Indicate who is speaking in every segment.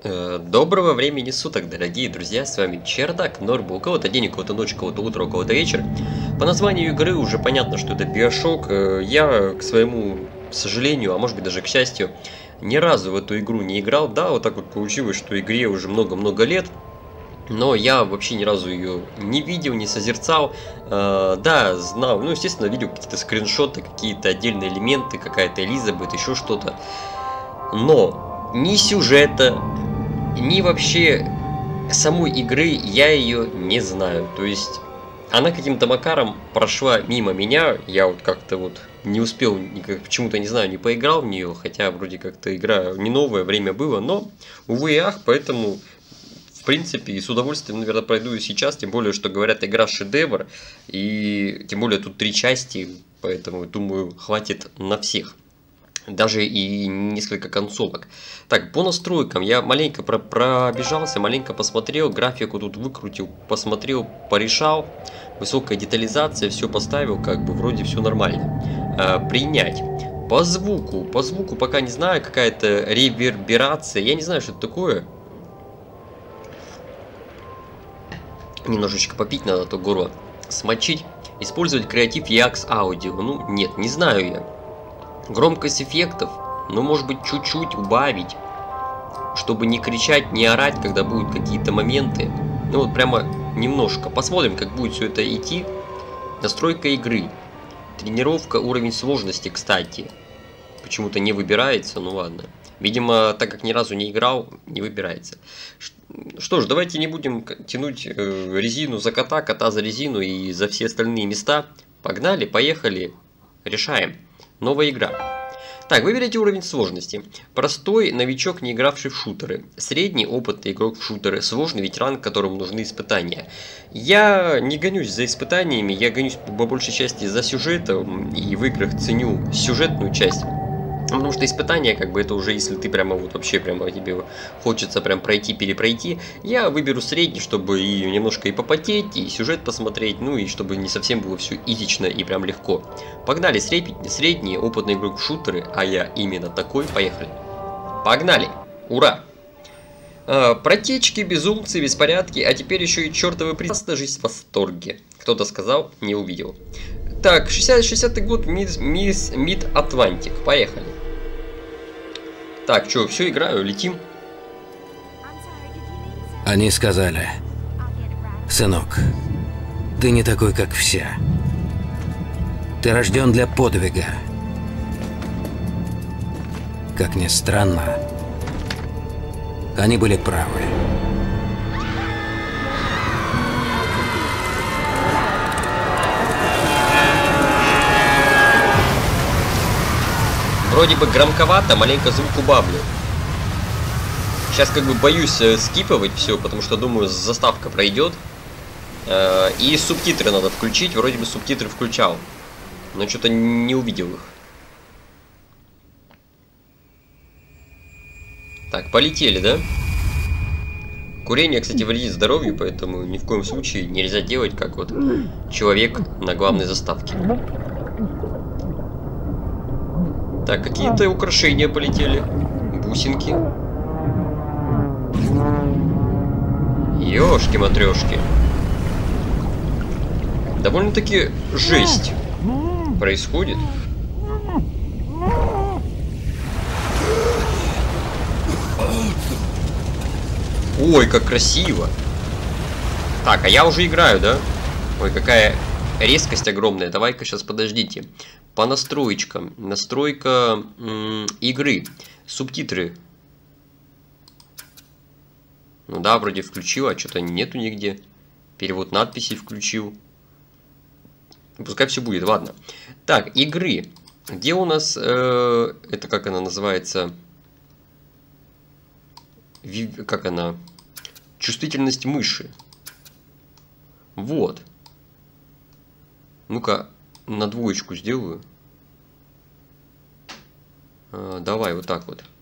Speaker 1: Доброго времени суток, дорогие друзья, с вами Чердак, Норбу. У кого-то день, у кого-то ночь, у кого-то утро, у кого-то вечер. По названию игры уже понятно, что это Bioshock. Я, к своему сожалению, а может быть даже к счастью, ни разу в эту игру не играл. Да, вот так вот получилось, что игре уже много-много лет. Но я вообще ни разу ее не видел, не созерцал. Да, знал, ну, естественно, видел какие-то скриншоты, какие-то отдельные элементы, какая-то Элизабет, еще что-то. Но ни сюжета, ни вообще самой игры я ее не знаю. То есть она каким-то макаром прошла мимо меня. Я вот как-то вот не успел, почему-то не знаю, не поиграл в нее. Хотя вроде как-то игра не новое, время было. Но, увы и ах, поэтому в принципе и с удовольствием, наверное, пройду и сейчас. Тем более, что говорят, игра шедевр. И тем более тут 3 части. Поэтому, думаю, хватит на всех. Даже и несколько концовок. Так, по настройкам я маленько пробежался, маленько посмотрел, графику тут выкрутил, посмотрел, порешал. Высокая детализация, все поставил, как бы вроде все нормально. Принять. По звуку пока не знаю, какая-то реверберация. Я не знаю, что это такое. Немножечко попить надо, а то горло смочить. Использовать креатив EAX Audio. Ну, нет, не знаю я. Громкость эффектов, ну, может быть, чуть-чуть убавить, чтобы не кричать, не орать, когда будут какие-то моменты. Ну, вот прямо немножко. Посмотрим, как будет все это идти. Настройка игры. Тренировка, уровень сложности, кстати. Почему-то не выбирается, ну ладно. Видимо, так как ни разу не играл, не выбирается. Что ж, давайте не будем тянуть резину за кота, кота за резину и за все остальные места. Погнали, поехали, решаем. Новая игра. Так, выберите уровень сложности. Простой, новичок, не игравший в шутеры. Средний, опытный игрок в шутеры. Сложный, ветеран, которому нужны испытания. Я не гонюсь за испытаниями, я гонюсь по большей части за сюжетом. И в играх ценю сюжетную часть. Потому что испытания, как бы, это уже если ты прямо вот вообще прямо тебе хочется прям пройти, перепройти. Я выберу средний, чтобы и немножко и попотеть, и сюжет посмотреть, ну и чтобы не совсем было все изично и прям легко. Погнали, средний, опытный игрок в шутеры, а я именно такой, поехали. Погнали, ура! Протечки, безумцы, беспорядки, а теперь еще и чертовы приз, жизнь в восторге. Кто-то сказал, не увидел. Так, 60-й год, Mid-Atlantic, поехали. Так, что, все, играю, летим.
Speaker 2: Они сказали: сынок, ты не такой, как все. Ты рожден для подвига. Как ни странно, они были правы.
Speaker 1: Вроде бы громковато, маленько звук убавлю. Сейчас как бы боюсь скипывать все, потому что думаю, заставка пройдет. И субтитры надо включить. Вроде бы субтитры включал, но что-то не увидел их. Так, полетели, да? Курение, кстати, вредит здоровью, поэтому ни в коем случае нельзя делать, как вот человек на главной заставке. Так, какие-то украшения полетели. Бусинки. Ёшки-матрёшки. Довольно-таки жесть происходит. Ой, как красиво. Так, а я уже играю, да? Ой, какая резкость огромная. Давай-ка сейчас подождите. По настроечкам. Настройка игры. Субтитры. Ну да, вроде включил, а что-то нету нигде. Перевод надписей включил. Пускай все будет, ладно. Так, игры. Где у нас... это как она называется? Как она? Чувствительность мыши. Вот. Ну-ка, на двоечку сделаю. Давай, вот так вот.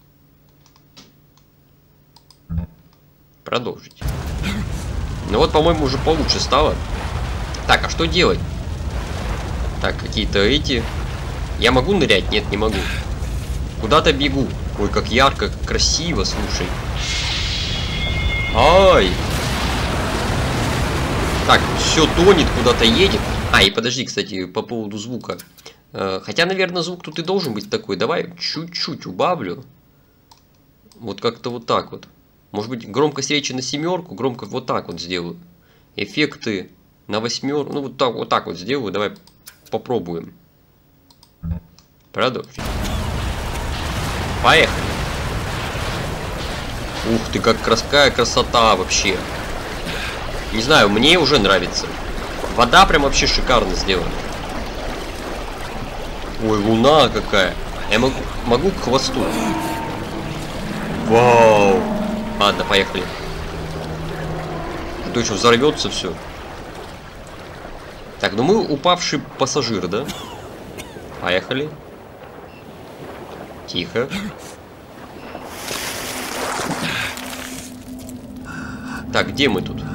Speaker 1: Продолжить. Ну вот, по-моему, уже получше стало. Так, а что делать? Так, какие-то эти... Я могу нырять? Нет, не могу. Куда-то бегу. Ой, как ярко, как красиво, слушай. Ай! Так, все тонет, куда-то едет. А, и подожди, кстати, по поводу звука. Хотя, наверное, звук тут и должен быть такой. Давай чуть-чуть убавлю. Вот как-то вот так вот. Может быть, громкость речи на 7, громкость вот так вот сделаю. Эффекты на 8. Ну, вот так вот сделаю. Давай попробуем. Правда? Поехали. Ух ты, какая красота вообще. Не знаю, мне уже нравится. Вода прям вообще шикарно сделана. Ой, луна какая. Я могу к хвосту. Вау. Ладно, поехали. А то еще взорвется все. Так, ну мы упавший пассажир, да? Поехали. Тихо. Так, где мы тут?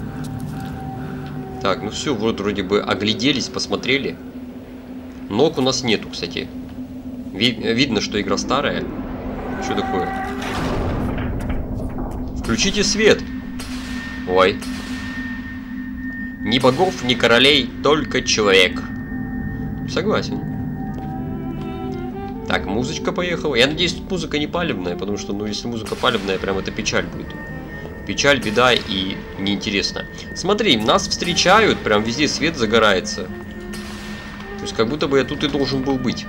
Speaker 1: Так, ну все, вроде бы огляделись, посмотрели. Ног у нас нету, кстати. Видно, что игра старая. Что такое? Включите свет. Ой. Ни богов, ни королей, только человек. Согласен. Так, музычка поехала. Я надеюсь, тут музыка не палевная, потому что, ну, если музыка палевная, прям это печаль будет. Печаль, беда и неинтересно. Смотри, нас встречают, прям везде свет загорается. То есть, как будто бы я тут и должен был быть.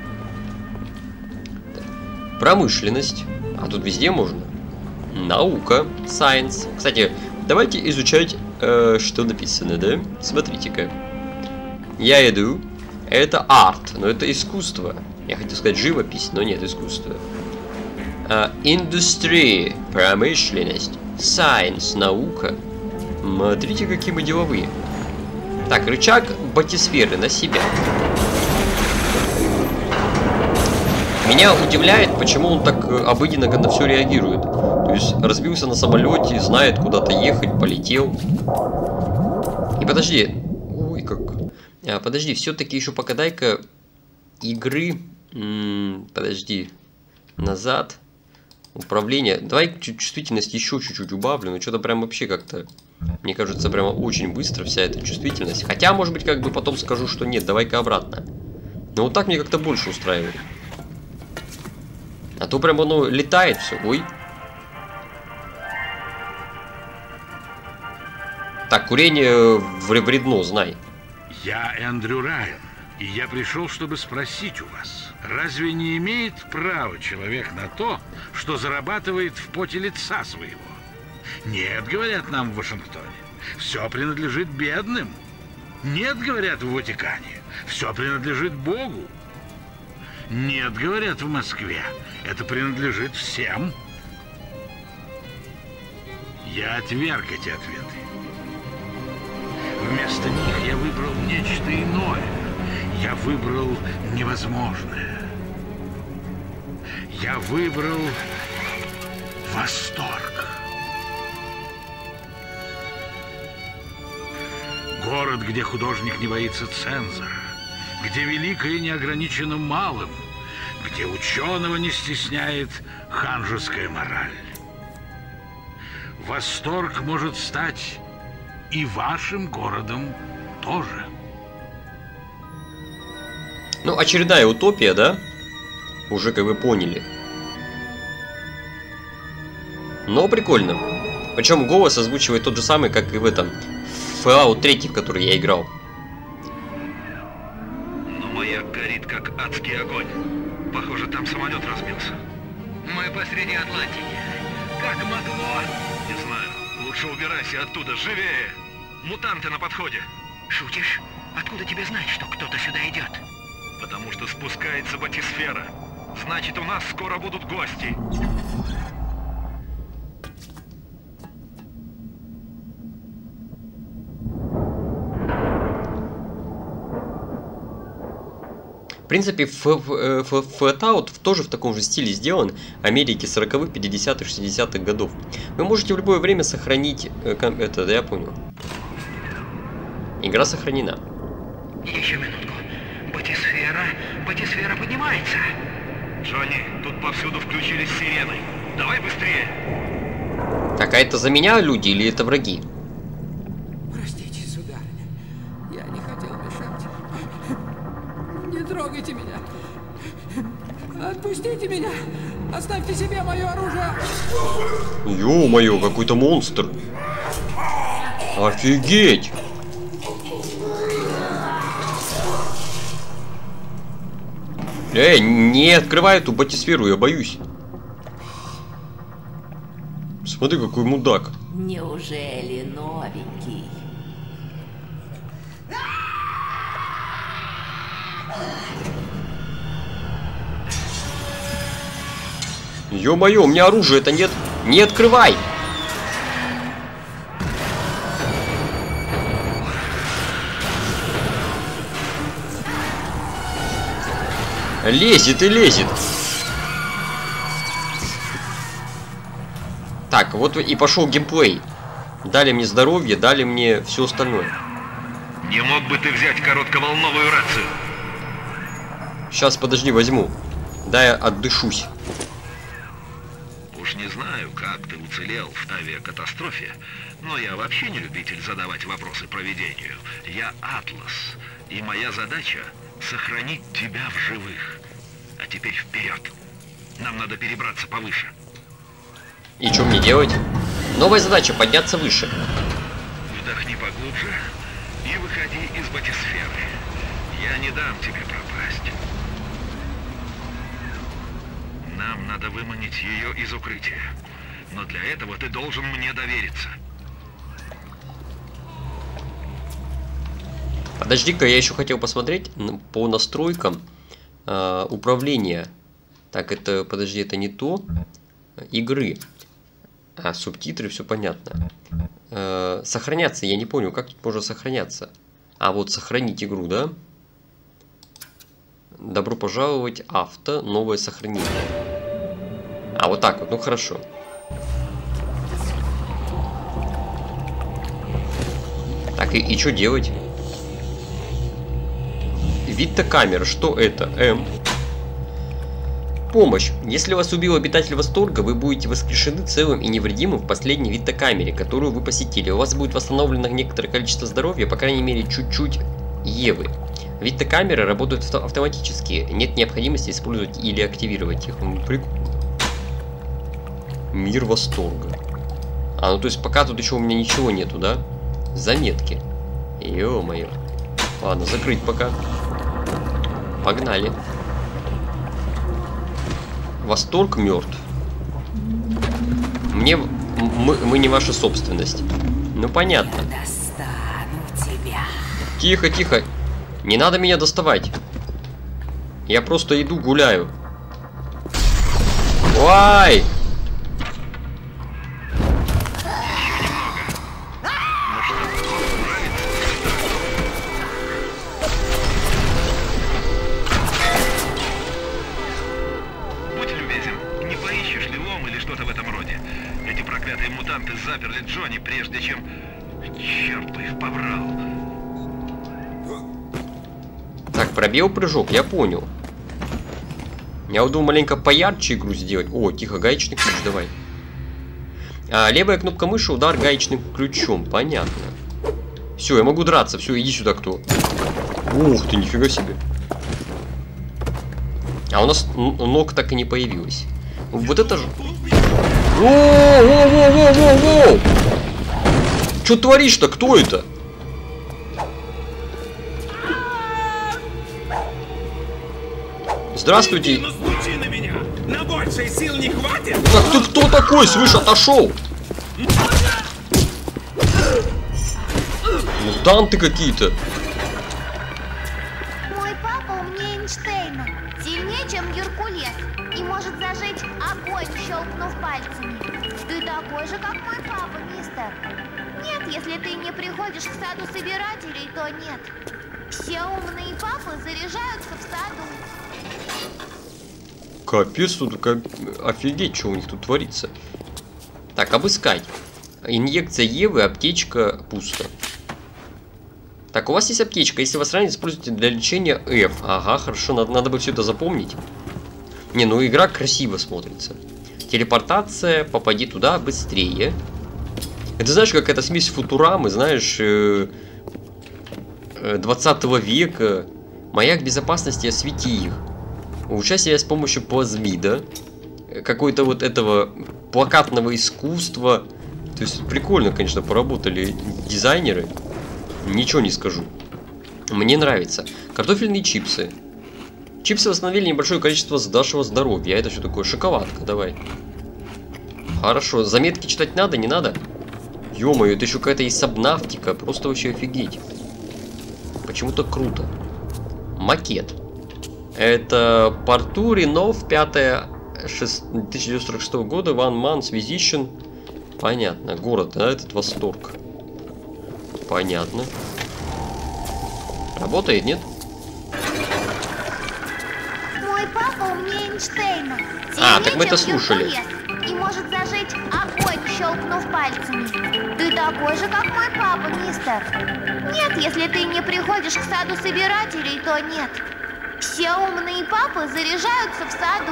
Speaker 1: Промышленность. А тут везде можно. Наука. Science. Кстати, давайте изучать, что написано, да? Смотрите-ка. Я иду. Это арт, но это искусство. Я хотел сказать живопись, но нет, искусство. Индустрия. Промышленность. Science, наука. Смотрите, какие мы деловые. Так, рычаг батисферы на себя. Меня удивляет, почему он так обыденно на все реагирует. То есть разбился на самолете, знает куда-то ехать, полетел. И подожди. Ой, как. Подожди, все-таки еще пока дай-ка игры. Подожди. Назад. Управление. Давай чувствительность еще чуть-чуть убавлю. Но что-то прям вообще как-то, мне кажется, прямо очень быстро вся эта чувствительность. Хотя, может быть, как бы потом скажу, что нет, давай-ка обратно. Но вот так мне как-то больше устраивает. А то прям оно летает все. Ой. Так, курение вредно, знай.
Speaker 3: Я Эндрю Райан, и я пришел, чтобы спросить у вас. Разве не имеет права человек на то, что зарабатывает в поте лица своего? Нет, говорят нам в Вашингтоне, все принадлежит бедным. Нет, говорят в Ватикане, все принадлежит Богу. Нет, говорят в Москве, это принадлежит всем. Я отверг эти ответы. Вместо них я выбрал нечто иное. Я выбрал невозможное. Я выбрал восторг. Город, где художник не боится цензора, где великое не ограничено малым, где ученого не стесняет ханжеская мораль. Восторг может стать и вашим городом тоже.
Speaker 1: Ну, очередная утопия, да? Уже как вы поняли. Но прикольно. Причем голос озвучивает тот же самый, как и в этом Fallout 3, в который я играл.
Speaker 4: Но маяк горит, как адский огонь. Похоже, там самолет разбился. Мы посреди Атлантики. Как могло? Не знаю. Лучше убирайся оттуда, живее! Мутанты на подходе.
Speaker 5: Шутишь? Откуда тебе знать, что кто-то сюда идет?
Speaker 4: Потому что спускается батисфера. Значит, у нас скоро будут гости.
Speaker 1: В принципе, Fallout тоже в таком же стиле сделан. Америки 40-х, 50-х, 60-х годов. Вы можете в любое время сохранить это, да, я понял. Игра сохранена.
Speaker 5: Еще минутку. Батисфера поднимается.
Speaker 4: Джонни, тут повсюду включились сирены. Давай быстрее.
Speaker 1: Так, Так, а это за меня люди или это враги?
Speaker 6: Простите, сударыня. Я не хотел мешать. Не трогайте меня. Отпустите меня. Оставьте себе мое оружие.
Speaker 1: Ё-моё, какой-то монстр. Офигеть. Эй, не открывай эту батисферу, я боюсь. Смотри, какой мудак.
Speaker 7: Неужели новенький?
Speaker 1: Ё-моё, у меня оружия-то нет. Не открывай! Лезет и лезет. Так, вот и пошел геймплей. Дали мне здоровье, дали мне все остальное.
Speaker 4: Не мог бы ты взять коротковолновую рацию?
Speaker 1: Сейчас, подожди, возьму. Дай я отдышусь.
Speaker 4: Уж не знаю, как ты уцелел в авиакатастрофе, но я вообще не любитель задавать вопросы провидению. Я Атлас, и моя задача — сохранить тебя в живых. А теперь вперед. Нам надо перебраться повыше.
Speaker 1: И что мне делать? Новая задача — подняться выше.
Speaker 4: Вдохни поглубже и выходи из батисферы. Я не дам тебе пропасть. Нам надо выманить ее из укрытия. Но для этого ты должен мне довериться.
Speaker 1: Подожди-ка, я еще хотел посмотреть по настройкам управления. Так, это, подожди, это не то. Игры. А, субтитры, все понятно. Сохраняться, я не понял, как тут можно сохраняться. А, вот сохранить игру, да? Добро пожаловать, авто, новое сохранение. А, вот так вот, ну хорошо. Так, и что делать? Вид-то камеры, что это? Помощь. Если вас убил обитатель восторга, вы будете воскрешены целым и невредимым в последней вита-камере, которую вы посетили. У вас будет восстановлено некоторое количество здоровья, по крайней мере, чуть-чуть Евы. Вита-камеры работают автоматически, нет необходимости использовать или активировать их. Прикольно. Мир восторга. А, ну то есть пока тут еще у меня ничего нету, да? Заметки. Ё-моё. Ладно, закрыть пока. Погнали. Восторг мертв. Мы не ваша собственность. Ну понятно. Тихо, тихо. Не надо меня доставать. Я просто иду, гуляю. Ой!
Speaker 4: Заперли Джонни, прежде чем... Черт бы их побрал.
Speaker 1: Так, пробел прыжок, я понял. Я вот думал маленько поярче игру сделать. О, тихо, гаечный ключ, давай. Левая кнопка мыши, удар гаечным ключом, понятно. Все, я могу драться, все, иди сюда, кто. Ух ты, нифига себе. А у нас ног так и не появилось. Вот это же... Воу! Что творишь-то? Кто это? Здравствуйте.
Speaker 8: На меня. На большей сил не хватит.
Speaker 1: Так ты кто такой? Слышь, отошел. Мутанты какие-то.
Speaker 9: Мой папа умнее Эйнштейна, сильнее, чем Геркулес, и может зажечь огонь, щелкнув пальцами. Ты такой же, как мой папа, мистер. Нет, если ты не приходишь к саду собирателей, то нет. Все умные папы заряжаются в саду.
Speaker 1: Капец, тут офигеть, что у них тут творится. Так, обыскать. Инъекция Евы, аптечка, пусто. Так, у вас есть аптечка. Если вас ранит, используйте для лечения F. Ага, хорошо, надо бы все это запомнить. Не, ну игра красиво смотрится. Телепортация, попади туда быстрее. Это знаешь, какая-то смесь Футурамы, знаешь, 20 века. Маяк безопасности, освети их. Улучшай себя с помощью плазмида. Какой-то вот этого плакатного искусства. То есть прикольно, конечно, поработали дизайнеры. Ничего не скажу. Мне нравится. Картофельные чипсы. Чипсы восстановили небольшое количество нашего здоровья. Это что такое? Шоколадка, давай. Хорошо. Заметки читать надо, не надо? Ё-моё, это еще какая-то есть сабнавтика. Просто вообще офигеть. Почему-то круто. Макет. Это порту Ренов 1946 года. Ван Ман, Связищен. Понятно. Город, да, этот восторг. Понятно. Работает, нет?
Speaker 9: Мой папа умнее Эйнштейна.
Speaker 1: Так мы это слушали.
Speaker 9: И может зажечь огонь, щелкнув пальцами. Ты такой же, как мой папа, мистер. Нет, если ты не приходишь к саду собирателей, то нет. Все умные папы заряжаются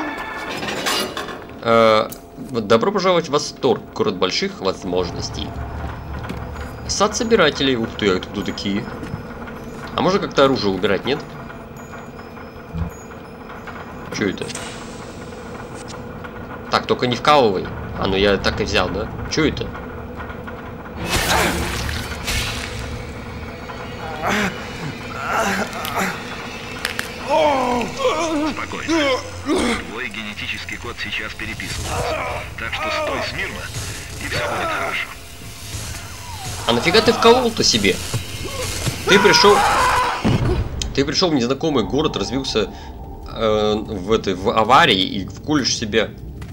Speaker 9: в саду.
Speaker 1: Добро пожаловать в Восторг, город больших возможностей. Сад собирателей. Ух ты, а кто такие? А можно как-то оружие убирать, нет? Что это? Так, только не вкалывай. А, ну я так и взял, да? Что это?
Speaker 4: Спокойно. Твой генетический код сейчас переписывается. Так что стой смирно, и все будет хорошо.
Speaker 1: А нафига ты вколол-то себе? Ты пришел в незнакомый город, развился в аварии и вколешь себе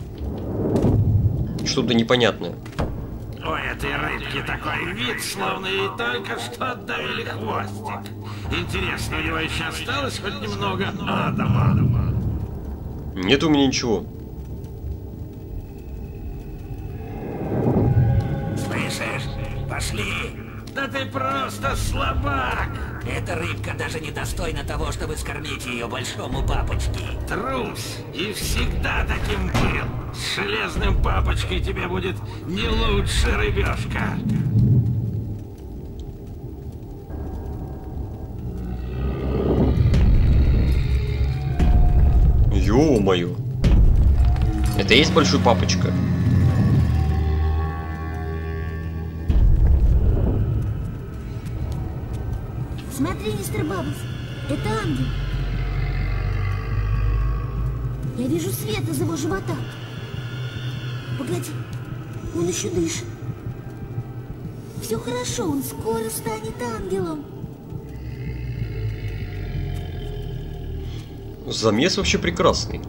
Speaker 1: что-то непонятное.
Speaker 8: У этой рыбки такой вид, словно ей только что отдавили хвостик. Интересно, у него еще осталось хоть немного адама?
Speaker 1: Нет у меня ничего.
Speaker 5: Слышишь? Пошли.
Speaker 8: Да ты просто слабак!
Speaker 5: Эта рыбка даже не достойна того, чтобы скормить ее большому папочке.
Speaker 8: Трус! И всегда таким был. С железным папочкой тебе будет не лучше, рыбешка.
Speaker 1: Ё-моё. Это и есть большой папочка?
Speaker 10: Смотри, мистер Баббс, это ангел. Я вижу свет из его живота. Погоди, он еще дышит. Все хорошо, он скоро станет ангелом.
Speaker 1: Замес вообще прекрасный.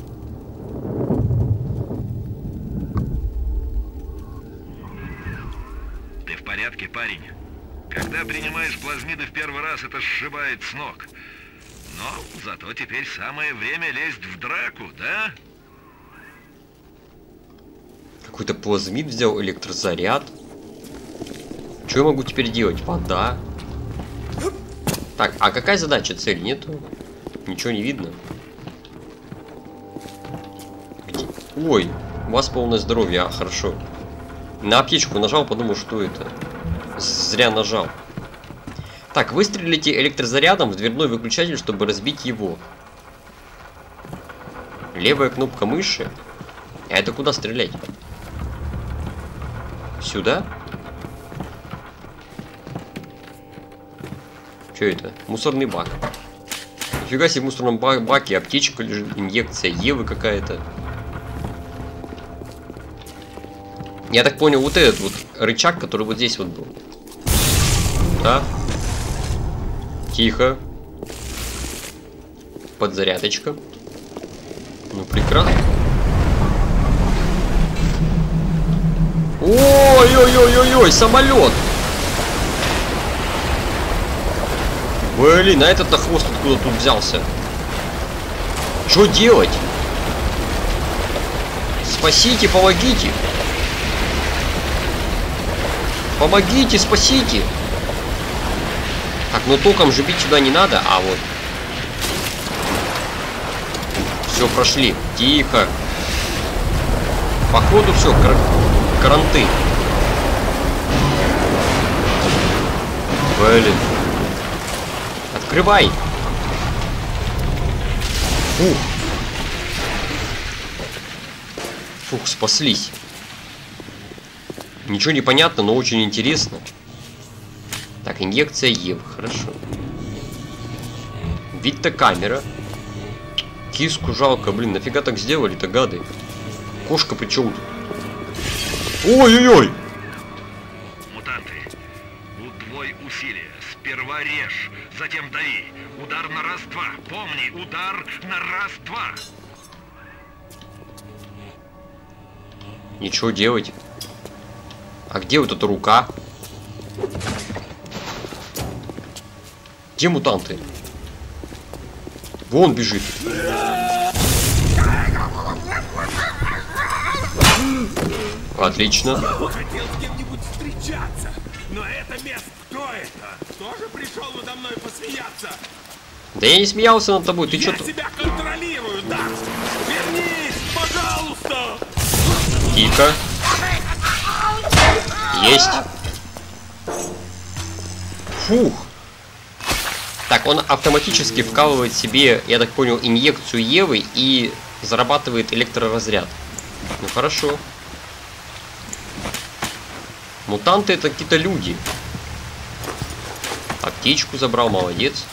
Speaker 4: Ты в порядке, парень? Когда принимаешь плазмиды в первый раз, это сшибает с ног. Но зато теперь самое время лезть в драку, да?
Speaker 1: Какой-то плазмид взял, электрозаряд. Что я могу теперь делать? Вода. Так, а какая задача, цель? Нету? Ничего не видно. Где? Ой, у вас полное здоровье, а, хорошо. На аптечку нажал, подумал, что это. Зря нажал. Так, выстрелите электрозарядом в дверной выключатель, чтобы разбить его. Левая кнопка мыши. А это куда стрелять? Сюда? Что это? Мусорный бак. Нифига себе, в мусорном баке аптечка лежит, инъекция Евы какая-то. Я так понял, вот этот вот рычаг, который вот здесь вот был. Да? Тихо. Подзарядочка. Ну, прекрасно. Ой-ой-ой-ой-ой, самолет! Блин, а этот-то хвост откуда тут взялся? Что делать? Спасите, помогите! Помогите, спасите! Так, ну током же бить сюда не надо, а вот. Все, прошли. Тихо. Походу все, кранты. Блин. Открывай. Фух. Фух, спаслись. Ничего не понятно, но очень интересно. Так, инъекция Евы, хорошо. Вид-то камера. Киску жалко, блин, нафига так сделали-то, гады? Кошка причем тут? Ой-ой-ой!
Speaker 4: Мутанты, удвой усилия. Сперва режь, затем дави. Удар на раз-два. Помни, удар на раз-два.
Speaker 1: Ничего делать. А где вот эта рука? Где мутанты? Вон бежит. Отлично.
Speaker 8: Хотел с кем-нибудь встречаться, но это место, кто это? Тоже пришел надо мной посмеяться?
Speaker 1: Да я не смеялся над тобой, ты
Speaker 8: Я
Speaker 1: что-то...
Speaker 8: тебя контролирую, да? Вернись, пожалуйста!
Speaker 1: Тихо. Есть. Фух. Так, он автоматически вкалывает себе, я так понял, инъекцию Евы и зарабатывает электроразряд. Ну хорошо. Мутанты это какие-то люди. Аптечку забрал, молодец.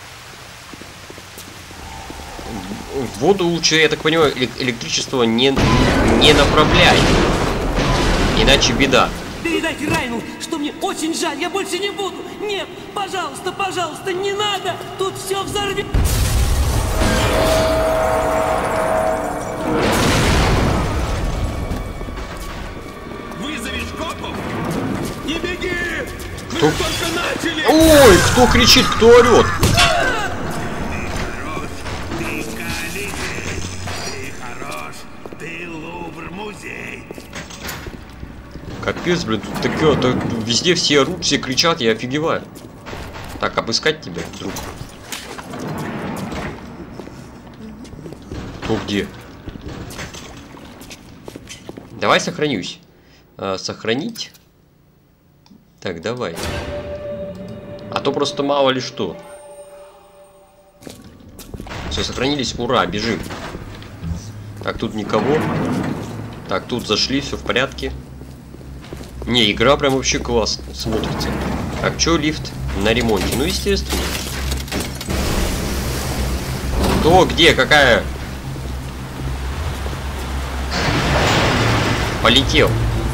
Speaker 1: В воду лучше, я так понимаю, электричество не направляй. Иначе беда.
Speaker 11: Передайте Райну, что мне очень жаль, я больше не буду. Нет, пожалуйста, пожалуйста, не надо. Тут все взорвет.
Speaker 8: Вызовешь копов? Не беги!
Speaker 1: Кто?
Speaker 8: Мы только начали!
Speaker 1: Ой, кто кричит, кто орет? Капец, блин, тут такое, везде все орут, все кричат, я офигеваю. Так, обыскать тебя, друг. Кто где? Давай сохранюсь. Сохранить. Так, давай. А то просто мало ли что. Все, сохранились, ура, бежим. Так, тут никого. Так, тут зашли, все в порядке. Не, игра прям вообще классно смотрится. Так, чё, лифт на ремонте? Ну, естественно. Кто, где, какая? Полетел.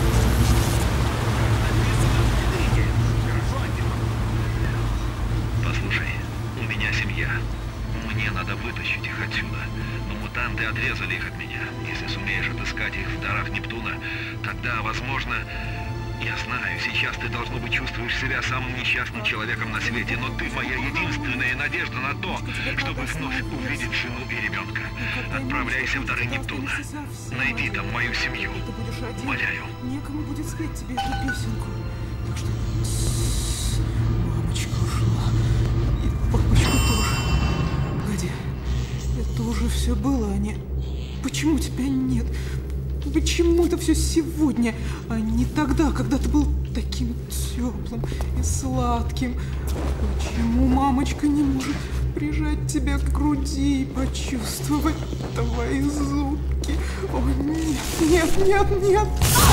Speaker 4: Послушай, у меня семья. Мне надо вытащить их отсюда. Но мутанты отрезали их от меня. Если сумеешь отыскать их в дарах Нептуна, тогда, возможно... Я знаю, сейчас ты, должно быть, чувствуешь себя самым несчастным человеком на свете, но ты моя единственная надежда на то, чтобы вновь увидеть жену и ребенка. Отправляйся в дары Нептуна. Найди там мою семью. Умоляю.
Speaker 6: Некому будет спеть тебе эту песенку. Так что... Мамочка ушла. И папочка тоже. Погоди. Это уже все было, а не... Почему тебя нет? Почему это все сегодня, а не тогда, когда ты был таким теплым и сладким? Почему мамочка не может прижать тебя к груди и почувствовать твои зубки? О, нет, нет, нет, нет!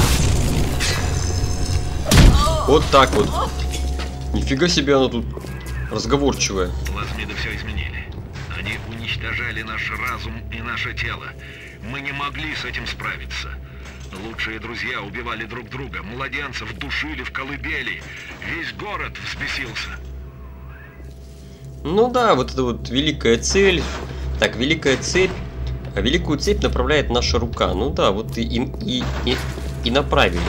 Speaker 1: Вот так вот. Нифига себе она тут разговорчивая.
Speaker 4: Плазмиды все изменили. Они уничтожали наш разум и наше тело. Мы не могли с этим справиться. Лучшие друзья убивали друг друга, младенцев душили в колыбели. Весь город взбесился.
Speaker 1: Ну да, вот это вот великая цель. Так, великая цепь. А великую цепь направляет наша рука. Ну да, вот и направили.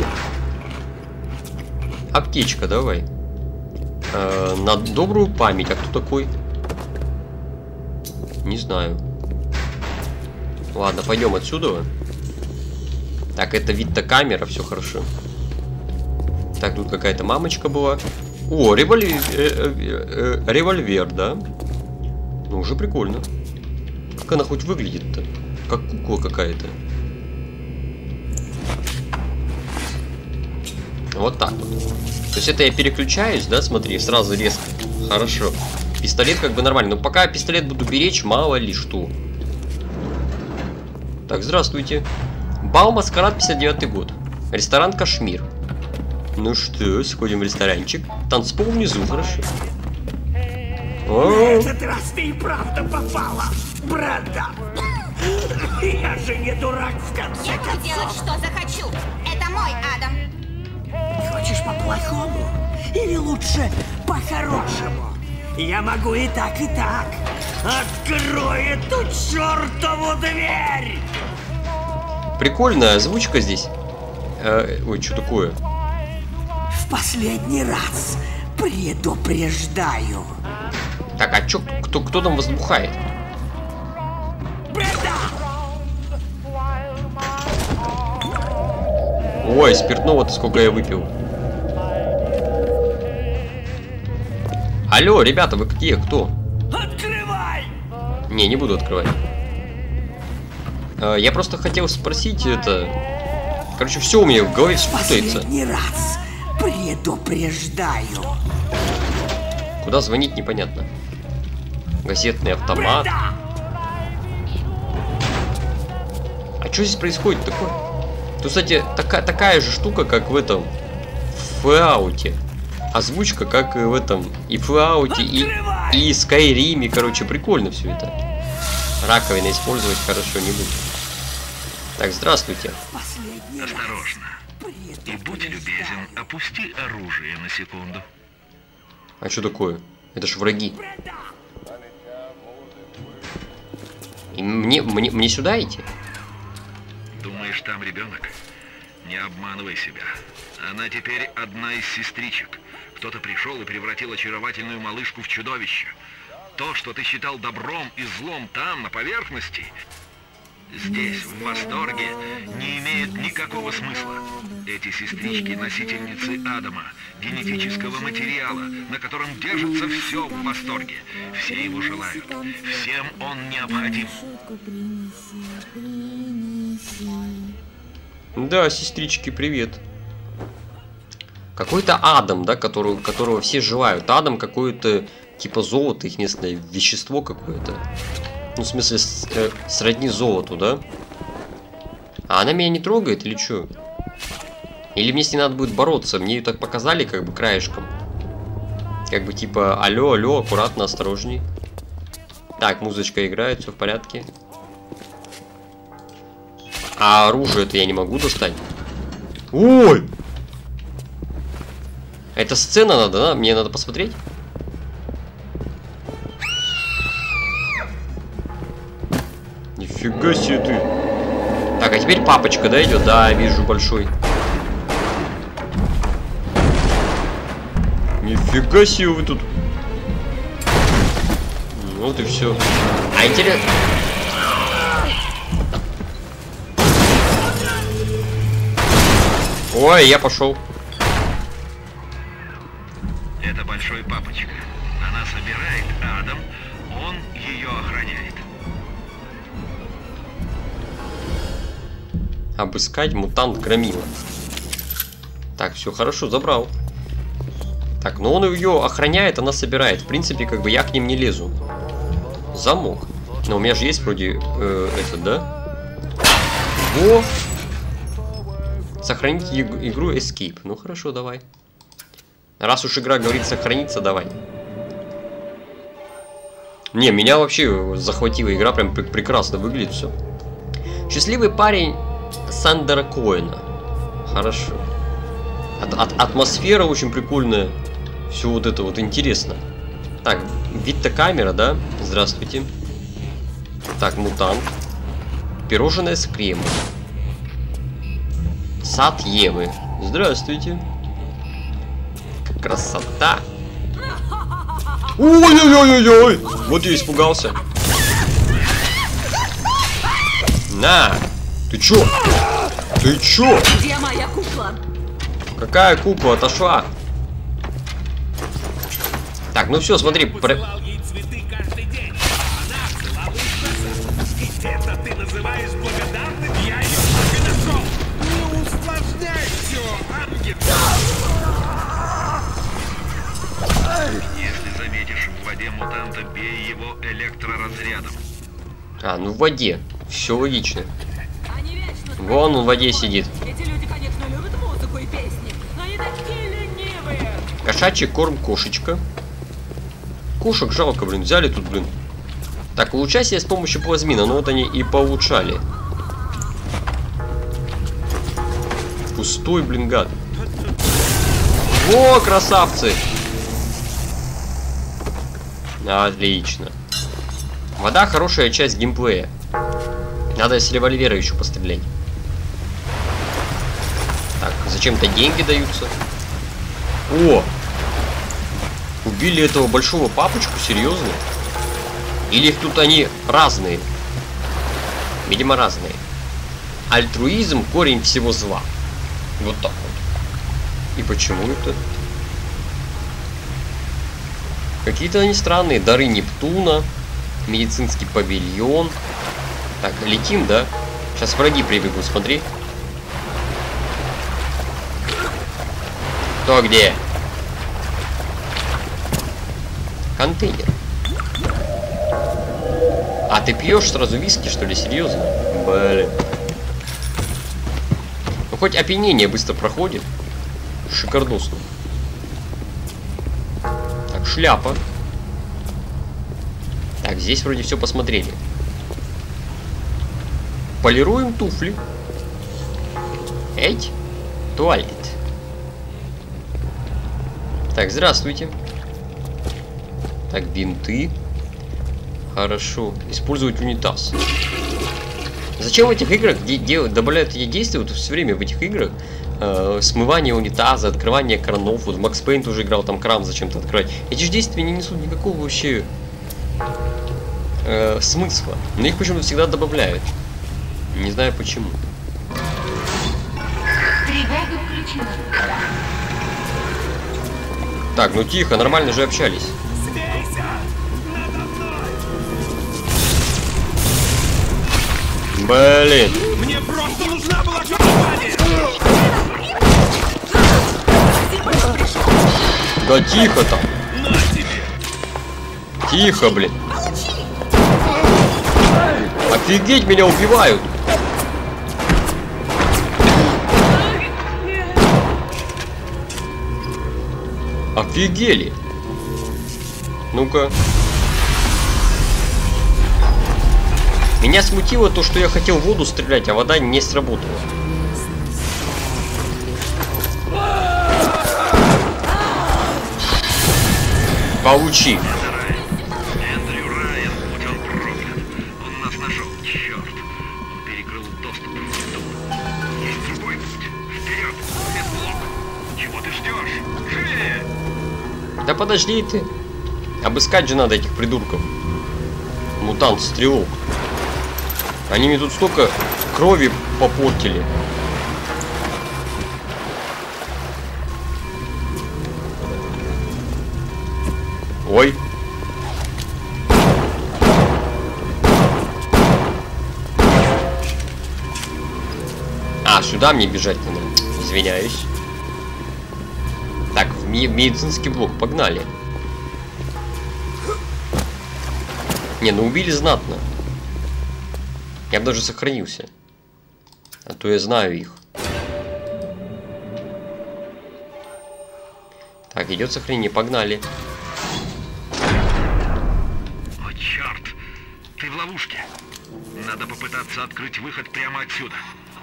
Speaker 1: Аптечка, давай. На добрую память. А кто такой? Не знаю. Ладно, пойдем отсюда. Так, это вид-то камера, все хорошо. Так, тут какая-то мамочка была. О, револьвер, да? Ну, уже прикольно. Как она хоть выглядит-то? Как кукла какая-то. Вот так вот. То есть это я переключаюсь, да, смотри, сразу резко. Хорошо. Пистолет как бы нормально. Но пока пистолет буду беречь, мало ли что. Так, здравствуйте. Бал Маскарад, 59-й год. Ресторан Кашмир. Ну что, сходим в ресторанчик. Танцпол внизу, хорошо.
Speaker 5: На этот раз ты и правда попала, брата. Я же не дурак, в конце концов.
Speaker 9: Я буду делать, что захочу. Это мой Адам.
Speaker 5: Хочешь по-плохому? Или лучше по-хорошему? Я могу и так, и так. Открой эту чертову дверь!
Speaker 1: Прикольная озвучка здесь. Ой, что такое?
Speaker 5: В последний раз предупреждаю.
Speaker 1: Так, а чё, кто там возбухает? Ой, спиртного-то сколько я выпил. Алло, ребята, вы где? Кто?
Speaker 5: Открывай!
Speaker 1: Не буду открывать. Я просто хотел спросить это... Короче, все у меня в голове путается.
Speaker 5: Последний раз предупреждаю.
Speaker 1: Куда звонить, непонятно. Газетный автомат. А что здесь происходит такое? Тут, кстати, такая же штука, как в этом Fallout. Озвучка, как и в этом и Fallout, и Skyrim. Короче, прикольно все это. Раковины использовать хорошо не буду. Так, здравствуйте.
Speaker 4: Осторожно. И будь любезен, опусти оружие на секунду.
Speaker 1: А что такое? Это ж враги. И мне сюда идти?
Speaker 4: Думаешь, там ребенок? Не обманывай себя. Она теперь одна из сестричек. Кто-то пришел и превратил очаровательную малышку в чудовище. То, что ты считал добром и злом там, на поверхности, здесь, в восторге, не имеет никакого смысла. Эти сестрички — носительницы Адама, генетического материала, на котором держится все в восторге. Все его желают. Всем он необходим.
Speaker 1: Да, сестрички, привет. Какой-то Адам, да, которого все желают. Адам какое-то типа золото, их местное вещество какое-то. Ну, в смысле, сродни золоту, да? А она меня не трогает или что? Или мне с ней надо будет бороться? Мне ее так показали, как бы, краешком. Как бы, типа, алло, аккуратно, осторожней. Так, музычка играет, все в порядке. А оружие-то я не могу достать. Ой! Это сцена надо, да? Мне надо посмотреть? Нифига себе ты. Так, а теперь папочка, да, идет? Да, вижу, большой. Нифига себе вы тут. Вот и все. А интересно. Ой, я пошел.
Speaker 4: Это большой папочка. Она собирает Адам, он ее охраняет.
Speaker 1: Обыскать мутант Громила. Так, все хорошо, забрал. Так, но он ее охраняет, она собирает. В принципе, как бы я к ним не лезу. Замок. Но у меня же есть вроде этот, да? Во! Сохранить игру Escape. Ну хорошо, давай. Раз уж игра говорит сохраниться, давай. Не, меня вообще захватила игра, прям прекрасно выглядит все. Счастливый парень Сандера Коэна. Хорошо. Атмосфера очень прикольная. Все вот это вот интересно. Так, вид-то камера, да? Здравствуйте. Так, мутант. Пирожное с кремом. Сад Евы. Здравствуйте. Красота. Ой-ой-ой-ой-ой. Вот я испугался. На. Ты чё? Ты чё?
Speaker 11: Где моя кукла?
Speaker 1: Какая кукла? Отошла. Так, ну все, смотри.
Speaker 8: Это ты называешь благодарным? Я ее так и нашел. Не усложняй все, ангел.
Speaker 4: воде мутанта, бей его электроразрядом.
Speaker 1: А, ну в воде. Все логично. Вон он в воде сидит.
Speaker 11: Эти люди, конечно, любят музыку и песни, но они такие ленивые.
Speaker 1: Кошачий корм кошечка. Кошек жалко, блин. Взяли тут, блин. Так, улучшай себя с помощью плазмина. Ну вот они и поулучшали. Пустой, блин, гад. О, красавцы! Отлично. Вода хорошая часть геймплея. Надо с револьвера еще пострелять. Так, зачем-то деньги даются. О! Убили этого большого папочку, серьезно? Или их тут они разные? Видимо, разные. Альтруизм — корень всего зла. Вот так вот. И почему это? Какие-то они странные. Дары Нептуна. Медицинский павильон. Так, летим, да? Сейчас враги прибегут, смотри. Кто где? Контейнер. А ты пьешь сразу виски, что ли? Серьезно? Блин. Ну хоть опьянение быстро проходит. Шикардосно. Так, шляпа. Так, здесь вроде все посмотрели. Полируем туфли. Эть. Туалет. Так, здравствуйте. Так, бинты. Хорошо. Использовать унитаз. Зачем в этих играх добавляют эти действия? Вот все время в этих играх смывание унитаза, открывание кранов. Вот Макс Пейн тоже играл, там кран зачем-то открывать. Эти же действия не несут никакого вообще смысла. Но их почему-то всегда добавляют. Не знаю почему. Так, ну тихо, нормально же общались. Блин.
Speaker 5: Мне просто нужна была компания.
Speaker 1: Да тихо там. Тихо, блин. Офигеть, меня убивают. Офигели. Ну-ка. Меня смутило то, что я хотел в воду стрелять, а вода не сработала. Получи.
Speaker 4: Эндрю Райан, будь он проклят. Он нас нашел, черт. Он перекрыл доступ в воду. Есть другой путь. Вперед, медблок. Чего ты ждешь? Живее!
Speaker 1: Да подожди ты. Обыскать же надо этих придурков. Мутант-стрелок. Они мне тут столько крови попортили. Ой. А, сюда мне бежать надо. Извиняюсь. Так, в медицинский блок, погнали. Не, ну убили знатно. Я бы даже сохранился. А то я знаю их. Так, идет сохранение, погнали.
Speaker 4: О, черт! Ты в ловушке. Надо попытаться открыть выход прямо отсюда.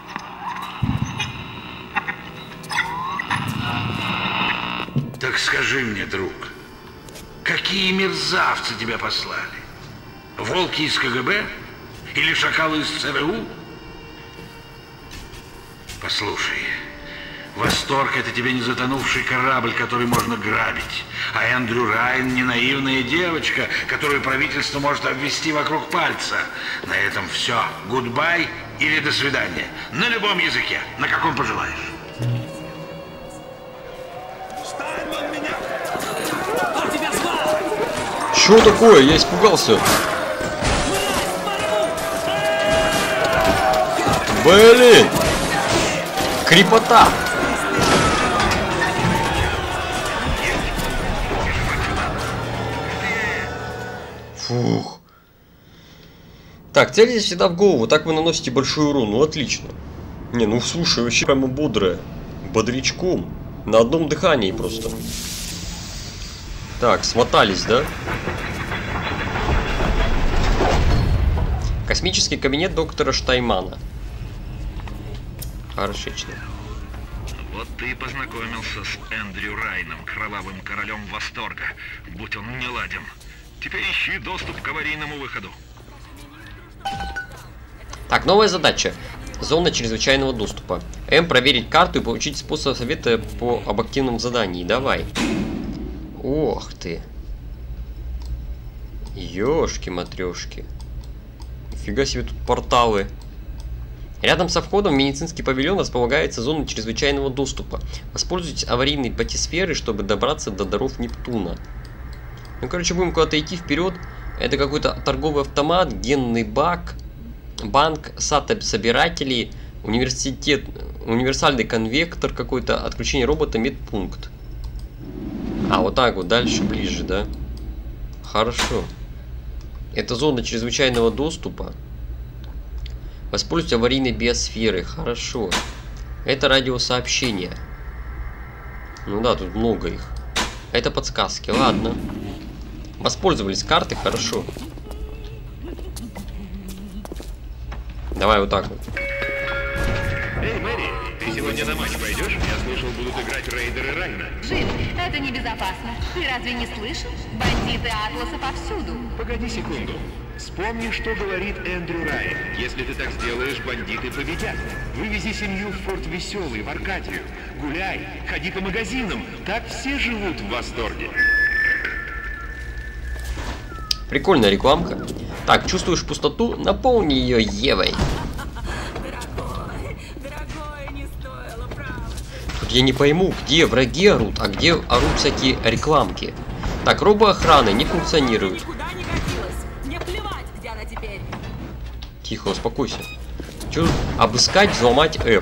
Speaker 3: Так скажи мне, друг, какие мерзавцы тебя послали? Волки из КГБ? Или шакалы из ЦРУ? Послушай, Восторг — это тебе не затонувший корабль, который можно грабить. А Эндрю Райан — не наивная девочка, которую правительство может обвести вокруг пальца. На этом все. Гудбай или до свидания. На любом языке, на каком пожелаешь.
Speaker 1: Что такое? Я испугался. Блин! Крепота! Фух. Так, целитесь всегда в голову, так вы наносите большой урон. Ну, отлично. Не, ну слушай, вообще прямо бодрая. Бодрячком. На одном дыхании просто. Так, смотались, да? Космический кабинет доктора Штаймана. Хорошечно.
Speaker 4: Вот ты и познакомился с Эндрю Райном, кровавым королем восторга. Будь он не ладен. Теперь ищи доступ к аварийному выходу.
Speaker 1: Так, новая задача. Зона чрезвычайного доступа. М. Проверить карту и получить способ совета по объективному задании. Давай. Ох ты. Ёшки-матрёшки. Нифига себе тут порталы. Рядом со входом в медицинский павильон располагается зона чрезвычайного доступа. Воспользуйтесь аварийной патисферой, чтобы добраться до даров Нептуна. Ну, короче, будем куда-то идти вперед. Это какой-то торговый автомат, генный банк, сад собирателей, университет, универсальный конвектор какой-то, отключение робота, медпункт. А, вот так вот, дальше, ближе, да? Хорошо. Это зона чрезвычайного доступа. Воспользуйтесь аварийной биосферой. Хорошо. Это радиосообщение. Ну да, тут много их. Это подсказки. Ладно. Воспользовались картой. Хорошо. Давай вот так вот.
Speaker 12: Эй, Мэри, ты сегодня на матч пойдешь? Я слышал, будут играть рейдеры Райна.
Speaker 13: Джим, это небезопасно. Ты разве не слышал? Бандиты Атласа повсюду.
Speaker 12: Погоди секунду. Вспомни, что говорит Эндрю Райан. Если ты так сделаешь, бандиты победят. Вывези семью в Форт Веселый, в Аркадию. Гуляй, ходи по магазинам. Так все живут в восторге.
Speaker 1: Прикольная рекламка. Так, чувствуешь пустоту? Наполни ее Евой. Тут я не пойму, где враги орут, а где орут всякие рекламки. Так, робоохраны не функционируют. Тихо, успокойся. Че? Обыскать, взломать F.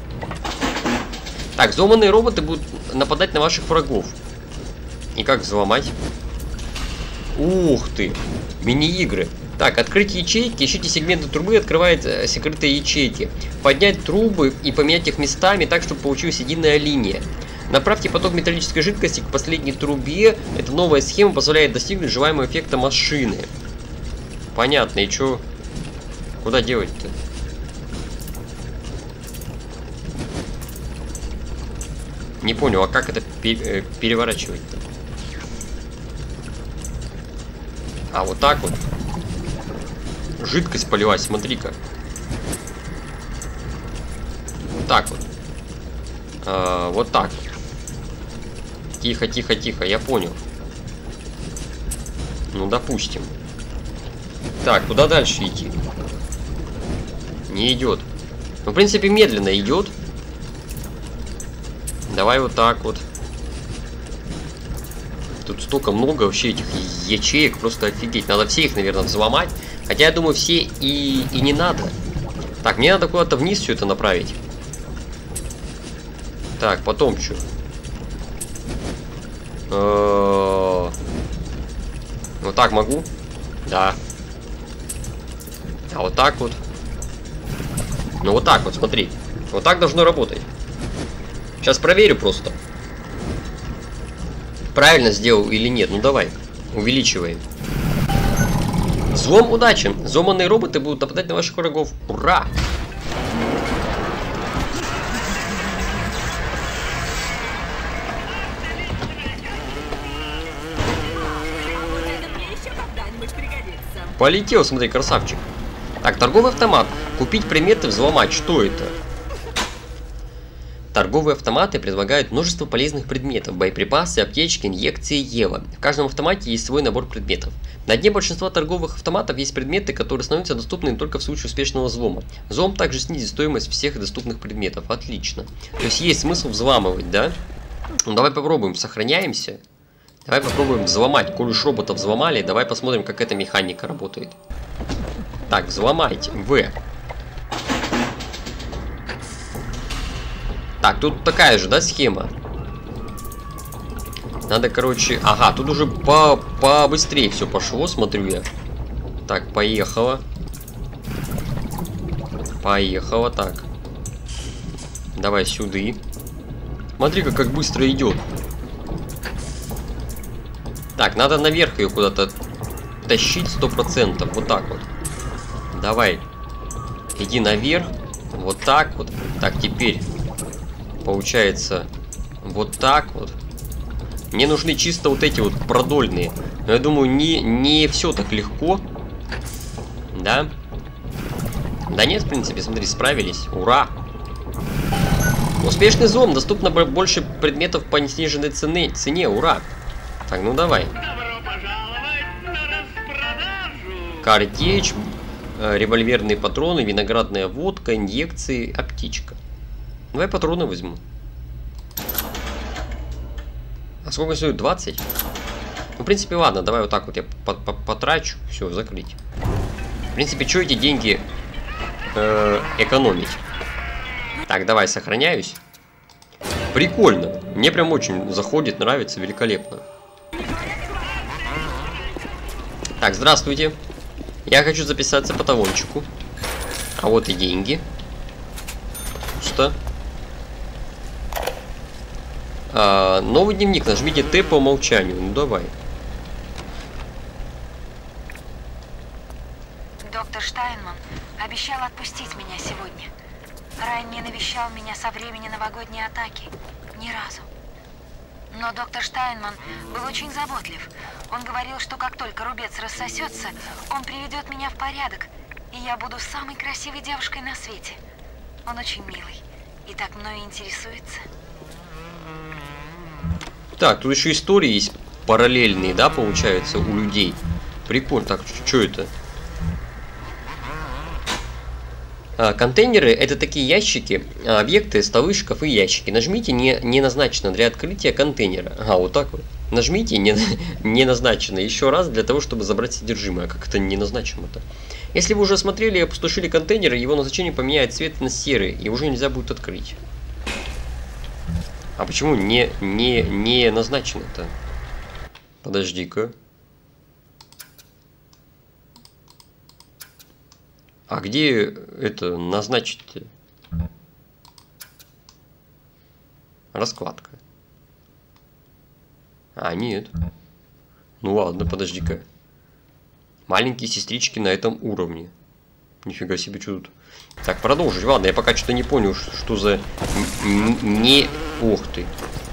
Speaker 1: Так, взломанные роботы будут нападать на ваших врагов. И как взломать? Ух ты! Мини-игры. Так, открыть ячейки, ищите сегменты трубы, открывает секретные ячейки. Поднять трубы и поменять их местами так, чтобы получилась единая линия. Направьте поток металлической жидкости к последней трубе. Эта новая схема позволяет достигнуть желаемого эффекта машины. Понятно, и чё? Куда делать-то? Не понял, а как это переворачивать-то? А, вот так вот. Жидкость полилась, смотри-ка. Вот так вот. Вот так вот. Тихо, тихо, тихо, я понял. Ну, допустим. Так, куда дальше идти? Не идет. Ну, в принципе, медленно идет. Давай вот так вот. Тут столько много вообще этих ячеек, просто офигеть. Надо все их, наверное, взломать. Хотя, я думаю, все и не надо. Так, мне надо куда-то вниз все это направить. Так, потом что? Вот так могу? Да. А вот так вот? Ну вот так вот, смотри. Вот так должно работать. Сейчас проверю просто. Правильно сделал или нет. Ну давай, увеличиваем. Взлом удачен. Взломанные роботы будут нападать на ваших врагов. Ура! Полетел, смотри, красавчик. Так, торговый автомат. Купить предметы, взломать. Что это? Торговые автоматы предлагают множество полезных предметов. Боеприпасы, аптечки, инъекции, Ева. В каждом автомате есть свой набор предметов. На дне большинства торговых автоматов есть предметы, которые становятся доступными только в случае успешного взлома. Взлом также снизит стоимость всех доступных предметов. Отлично. То есть есть смысл взламывать, да? Ну давай попробуем. Сохраняемся. Давай попробуем взломать. Коль уж роботов взломали, давай посмотрим, как эта механика работает. Так, взломайте. В. Так, тут такая же, да, схема? Надо, короче... Ага, тут уже побыстрее все пошло, смотрю я. Так, поехала. Поехала, так. Давай сюда. Смотри-ка, как быстро идет. Так, надо наверх ее куда-то тащить 100%. Вот так вот. Давай. Иди наверх. Вот так вот. Так, теперь получается вот так вот. Мне нужны чисто вот эти вот продольные. Но я думаю, не все так легко. Да? Да нет, в принципе, смотри, справились. Ура! Успешный зон. Доступно больше предметов по сниженной цене. Ура! Так, ну давай. Картечь, револьверные патроны, виноградная водка, инъекции, аптечка. Давай патроны возьму. А сколько стоит? 20? Ну, в принципе, ладно, давай вот так вот я потрачу. Все, закрыть. В принципе, что эти деньги экономить? Так, давай, сохраняюсь. Прикольно. Мне прям очень заходит, нравится, великолепно. Так, здравствуйте. Я хочу записаться по талончику. А вот и деньги. Что? Новый дневник. Нажмите Т по умолчанию. Ну давай.
Speaker 14: Доктор Штайнман обещал отпустить меня сегодня. Райан не навещал меня со времени новогодней атаки. Ни разу. Но доктор Штайнман был очень заботлив. Он говорил, что как только рубец рассосется, он приведет меня в порядок, и я буду самой красивой девушкой на свете. Он очень милый и так мною интересуется.
Speaker 1: Так, тут еще истории есть параллельные, да, получается, у людей. Прикольно. Так, что это? Контейнеры — это такие ящики, объекты, столы, шкафы, ящики. Нажмите «Не назначено для открытия контейнера». Ага, вот так вот. Нажмите «Не назначено» еще раз для того, чтобы забрать содержимое. Как это не назначено-то? Если вы уже осмотрели и опустошили контейнер, его назначение поменяет цвет на серый, и уже нельзя будет открыть. А почему не назначено-то? Подожди-ка. А где это назначить-то? Раскладка. А, нет. Ну ладно, подожди-ка. Маленькие сестрички на этом уровне. Нифига себе, что тут. Так, продолжить. Ладно, я пока что не понял, что за... Не... Ох ты.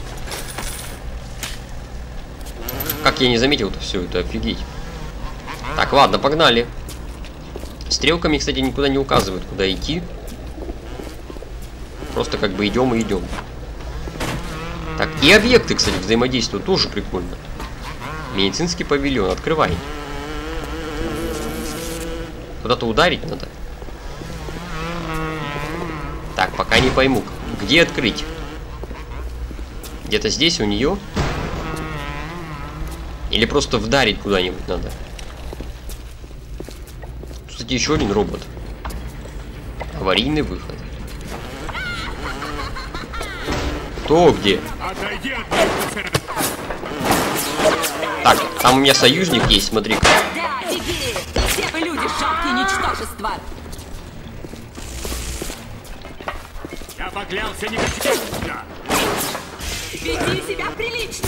Speaker 1: Как я не заметил-то все это, офигеть. Так, ладно, погнали. Стрелками, кстати, никуда не указывают, куда идти. Просто как бы идем и идем. Так, и объекты, кстати, взаимодействуют, тоже прикольно. Медицинский павильон, открывай. Куда-то ударить надо. Так, пока не пойму, где открыть. Где-то здесь у нее? Или просто вдарить куда-нибудь надо? Кстати, еще один робот. Аварийный выход. Кто где? Так, там у меня союзник есть, смотри-ка.
Speaker 15: Да, теперь! Все вы люди, жалкие ничтожества!
Speaker 5: Я поклялся не хотеть.
Speaker 15: Веди себя прилично!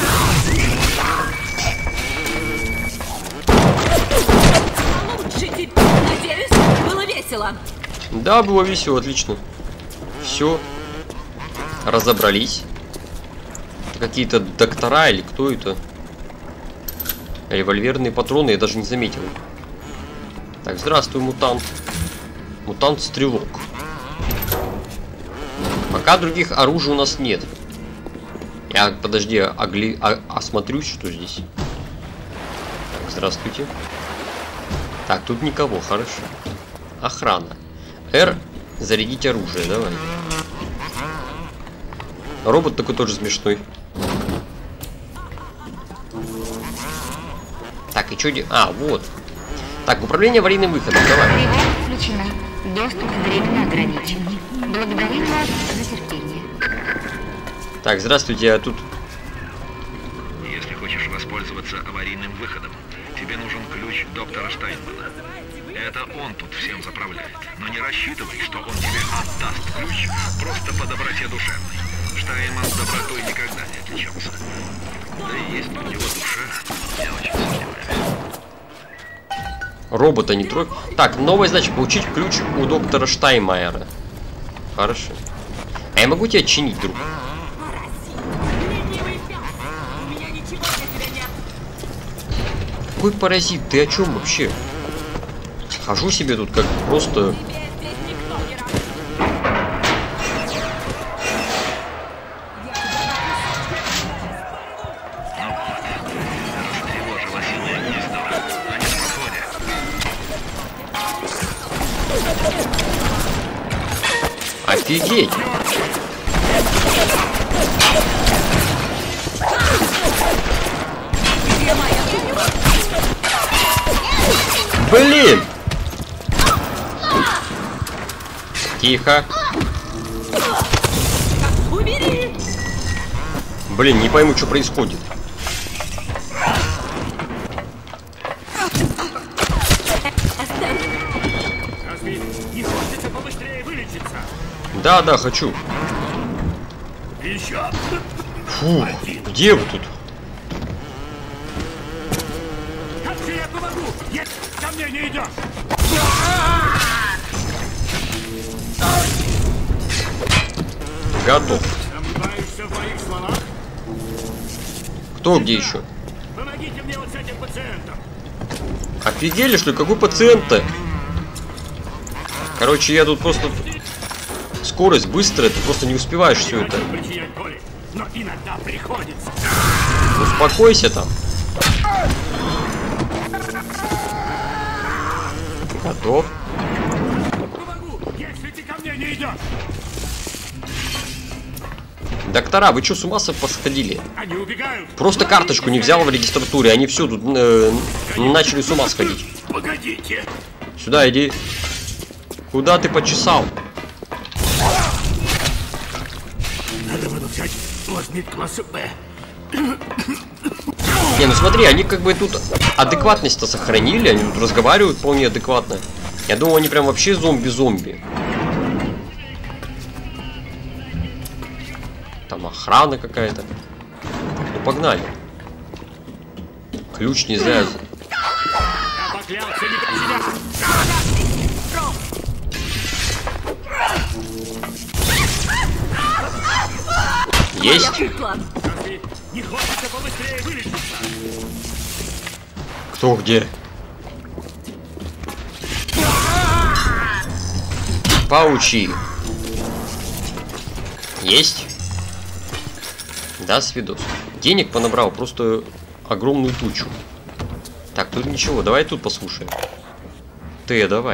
Speaker 15: Лучше теперь, надеюсь, было весело.
Speaker 1: Да, было весело, отлично. Все. Разобрались. Какие-то доктора или кто это? Револьверные патроны я даже не заметил. Так, здравствуй, мутант. Мутант-стрелок. Пока других оружий у нас нет. Я, подожди, осмотрюсь, что здесь. Так, здравствуйте. Так, тут никого, хорошо. Охрана. R, зарядить оружие, давай. Робот такой тоже смешной. Так, и что делать? А, вот. Так, управление аварийным выходом, давай.
Speaker 13: Привязка включена. Доступ временно ограничен. Благодарим вас за терпение.
Speaker 1: Так, здравствуйте, я тут...
Speaker 4: Если воспользоваться аварийным выходом. Тебе нужен ключ доктора Штайнмана. Это он тут всем заправляет. Но не рассчитывай, что он тебе отдаст ключ просто по доброте душевной. Штайнман добротой никогда не отличался. Да и есть ли у него душа, я очень сомневаюсь.
Speaker 1: Робота не трогай. Так, новое, значит, получить ключ у доктора Штайнмайера. Хорошо. А я могу тебя чинить, друг? Какой паразит? Ты о чем вообще? Хожу себе тут как просто... Офигеть! Блин! Тихо. Блин, не пойму, что происходит.
Speaker 5: Не хочется побыстрее вылечиться?
Speaker 1: Да, да, хочу.
Speaker 5: Еще.
Speaker 1: Фу, где вы тут?
Speaker 5: Как же я помогу, если ко мне не идешь?
Speaker 1: Готов.
Speaker 5: Сомневаешься в моих словах?
Speaker 1: Кто где еще?
Speaker 5: Помогите мне вот с этим пациентом.
Speaker 1: Офигели, что ли? Какой пациент-то? Короче, я тут просто... Скорость быстрая, ты просто не успеваешь все это.
Speaker 5: Но иногда приходится.
Speaker 1: Успокойся там. Готов.
Speaker 5: Помогу, если ты ко мне не идешь.
Speaker 1: Доктора, вы что, с ума посходили?
Speaker 5: Они убегают.
Speaker 1: Просто карточку не взял в регистратуре, они все тут начали с ума сходить.
Speaker 5: Погодите.
Speaker 1: Сюда иди. Куда ты почесал?
Speaker 5: Надо было взять плазмид класса Б.
Speaker 1: Не, ну смотри, они как бы тут адекватность-то сохранили, они тут разговаривают вполне адекватно. Я думал, они прям вообще зомби-зомби. Там охрана какая-то. Ну погнали. Ключ не зря.
Speaker 5: Я поклялся не причинять.
Speaker 1: Есть?
Speaker 5: Не хочется побыстрее вылечиться.
Speaker 1: Кто где? Поучи. Есть? Да, свидос. Денег понабрал просто огромную тучу. Так, тут ничего, давай тут послушаем. Ты, давай.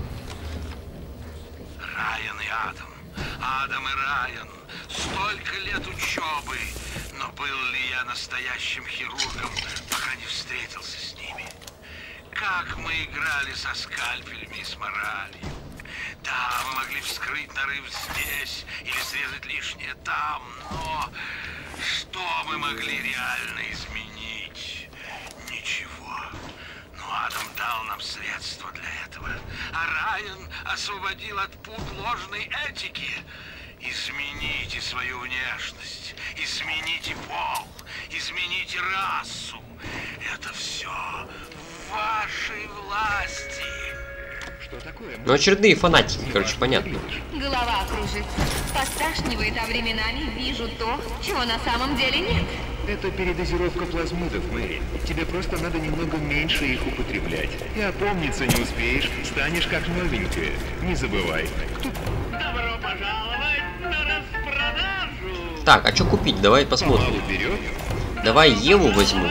Speaker 8: Райан и Адам. Адам и Райан. Столько лет учебы. Но был ли я настоящим хирургом, пока не встретился с ними? Как мы играли со скальпелями и с моралью. Да, мы могли вскрыть нарыв здесь или срезать лишнее там, но что мы могли реально изменить? Ничего. Но Адам дал нам средства для этого, а Райан освободил от пут ложной этики. Измените свою внешность, измените пол, измените расу. Это все в вашей власти.
Speaker 1: Ну, очередные фанатики, короче, понятно.
Speaker 13: Голова кружится, подташнивает, а временами вижу то, чего на самом деле нет.
Speaker 12: Это передозировка плазмидов, Мэри. Тебе просто надо немного меньше их употреблять. И опомниться не успеешь, станешь как новенькая. Не забывай.
Speaker 5: Добро пожаловать на распродажу.
Speaker 1: Так, а что купить? Давай посмотрим. Давай Еву возьму.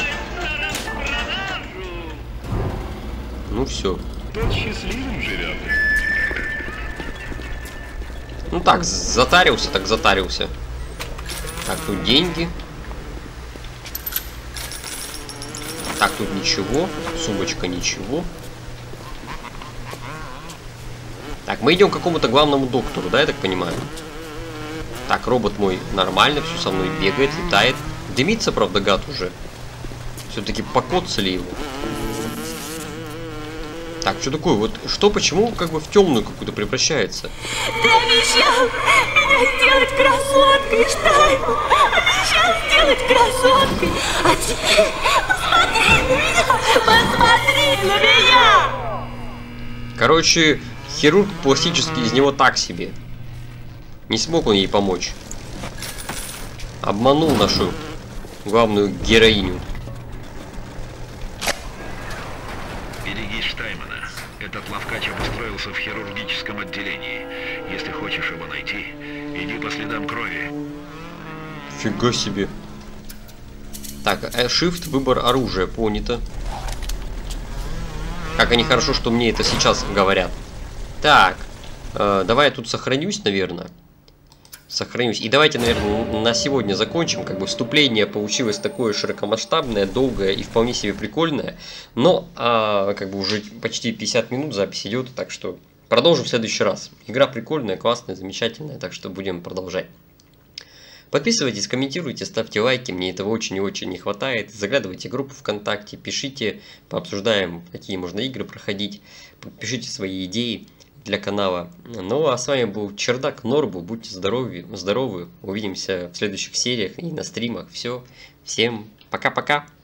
Speaker 1: Ну все.
Speaker 12: Тот счастливым живет.
Speaker 1: Ну так, затарился, так затарился. Так, тут деньги. Так, тут ничего. Сумочка ничего. Так, мы идем к какому-то главному доктору, да, я так понимаю? Так, робот мой нормально, все со мной бегает, летает. Дымится, правда, гад уже. Все-таки покоцали его. Так, что такое? Вот что, почему как бы в темную какую-то превращается?
Speaker 10: Ты обещал меня сделать красоткой, Штайнман! Обещал сделать красоткой! А теперь посмотри на меня! Посмотри на меня!
Speaker 1: Короче, хирург пластический из него так себе. Не смог он ей помочь. Обманул нашу главную героиню.
Speaker 4: Берегись Штайнмана. Этот ловкач обустроился в хирургическом отделении. Если хочешь его найти, иди по следам крови.
Speaker 1: Фига себе. Так, Shift, выбор оружия, понято. Как они хорошо, что мне это сейчас говорят. Так, давай я тут сохранюсь, наверное. Сохранюсь. И давайте, наверное, на сегодня закончим. Как бы вступление получилось такое широкомасштабное, долгое и вполне себе прикольное. Но, как бы уже почти 50 минут запись идет, так что продолжим в следующий раз. Игра прикольная, классная, замечательная, так что будем продолжать. Подписывайтесь, комментируйте, ставьте лайки, мне этого очень и очень не хватает. Заглядывайте в группу ВКонтакте, пишите, пообсуждаем, какие можно игры проходить. Пишите свои идеи для канала. Ну а с вами был Чердак Норбу. Будьте здоровы. Увидимся в следующих сериях и на стримах. Все. Всем пока-пока.